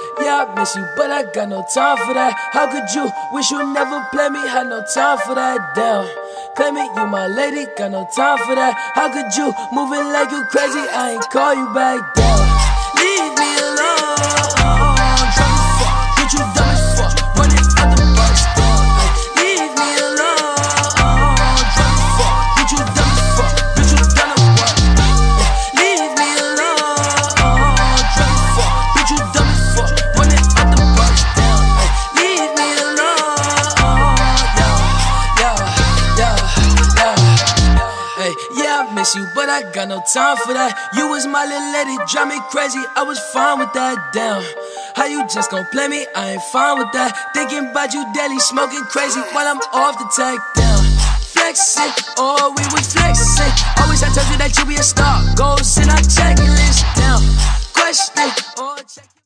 Yeah, I miss you, but I got no time for that. How could you wish you never played me? Had no time for that, damn. Claim it, you my lady, got no time for that. How could you moving like you crazy? I ain't call you back, damn. Leave me alone. Drunk as fuck, get you dumb as fuck. Running out the box, damn. Leave me alone. Drunk as fuck, get you dumb as fuck. Bitch, you done a what? Leave me alone. Drunk as fuck, bitch, you dumb as fuck. Running out the box, damn. Leave me alone. Hey, yeah, I miss you, but I got no time for that. You was my little lady, drive me crazy. I was fine with that, damn. How you just gon' play me? I ain't fine with that. Thinking about you daily, smoking crazy while I'm off the tag, down. Flexing, oh, we was flexing. Always I told you that you be a star. Goals in our checklist, down. Question, oh, check.